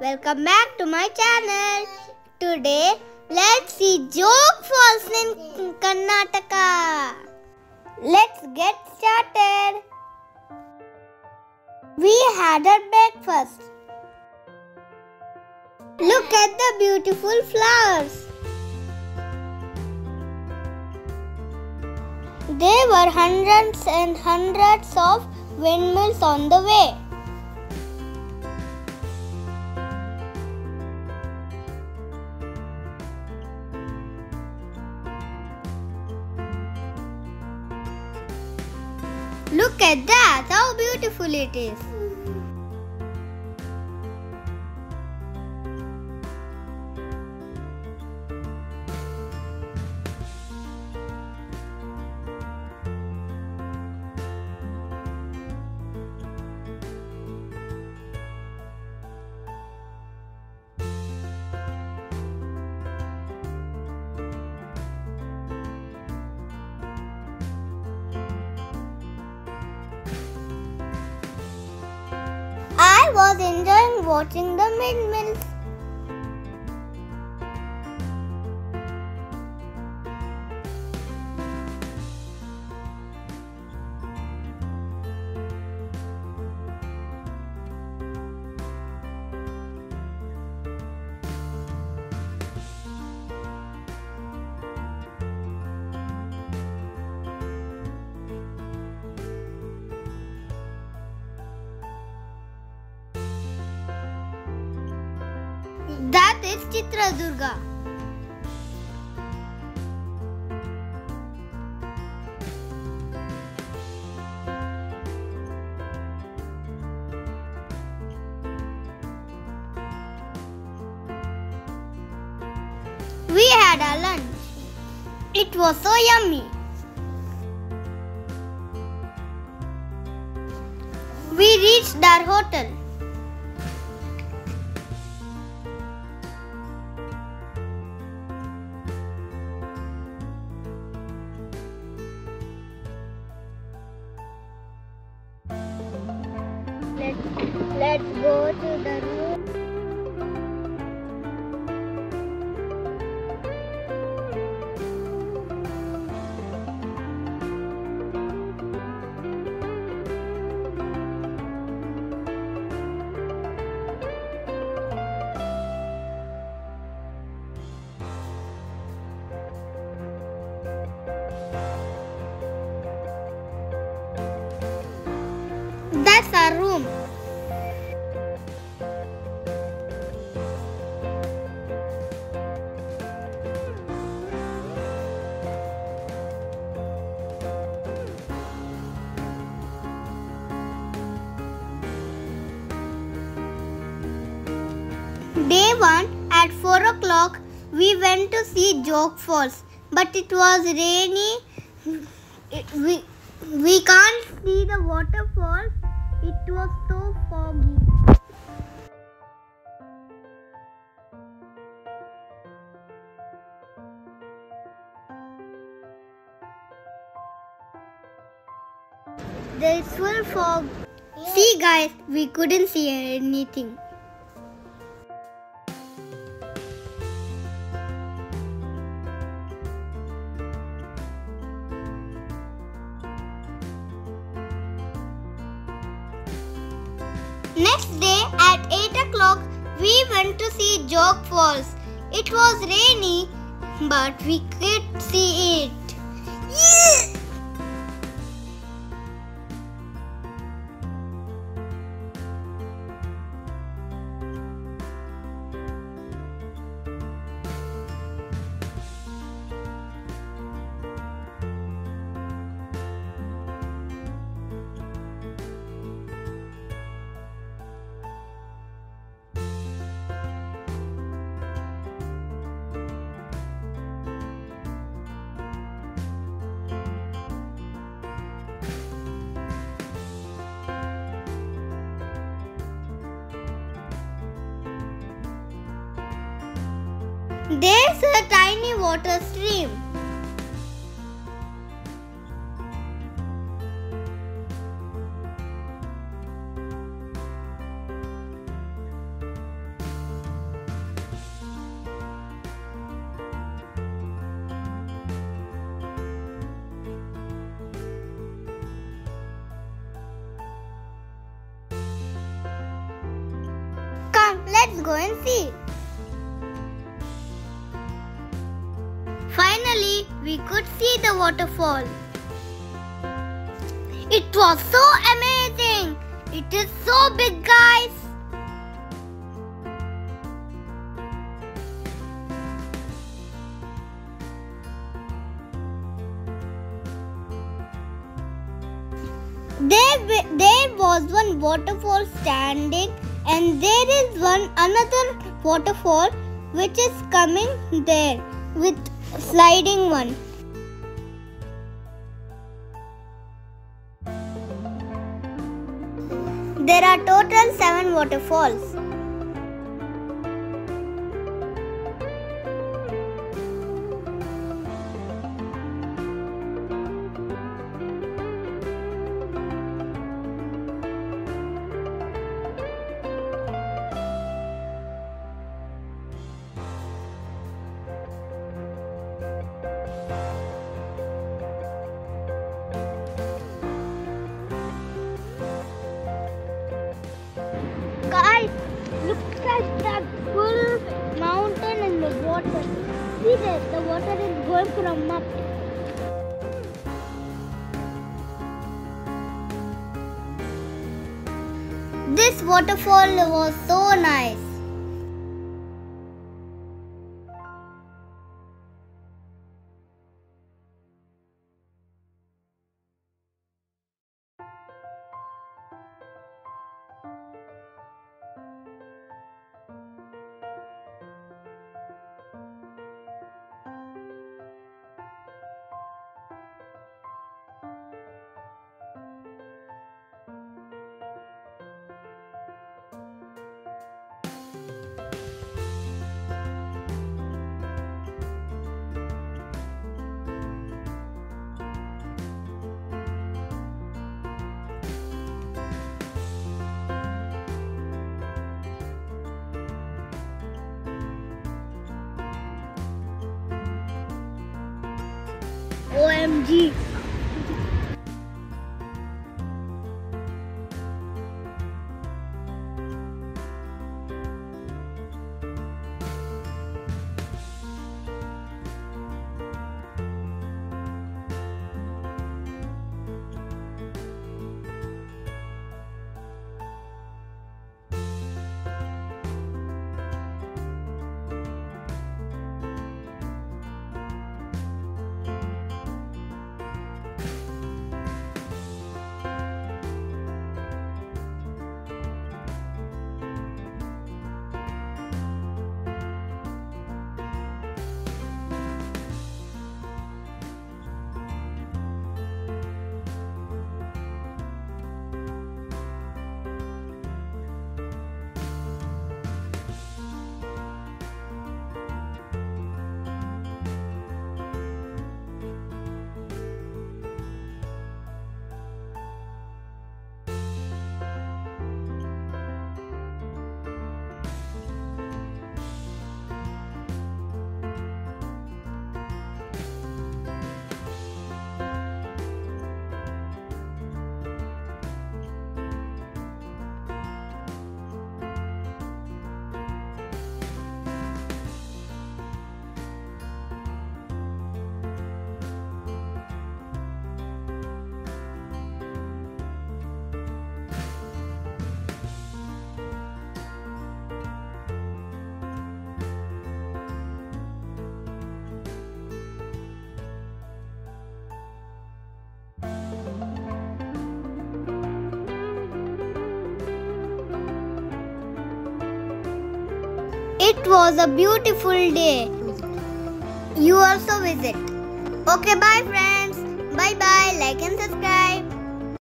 welcome back to my channel. Today, let's see Jog Falls in Karnataka. Let's get started. We had our breakfast. Look at the beautiful flowers. There were hundreds and hundreds of windmills on the way. Look at that, how beautiful it is. I was enjoying watching the windmills. That is Chitradurga. We had our lunch. It was so yummy. We reached our hotel. Let's go to the room. That's our room. Day 1 at 4 o'clock we went to see Jog Falls, but it was rainy. We can't see the waterfall. It was so foggy. There's full fog. See guys, we couldn't see anything. Next day at 8 o'clock we went to see Jog Falls. It was rainy, but we could see it. Yeah! There's a tiny water stream. Let's go and see. Finally, we could see the waterfall. It was so amazing. It is so big, guys. There was one waterfall standing, and there is another waterfall which is coming there with sliding one. There are total 7 waterfalls. Guys, look at that full mountain in the water. See there, the water is going from up. This waterfall was so nice. OMG. It was a beautiful day. You also visit. Okay, bye friends. Bye bye. Like and subscribe.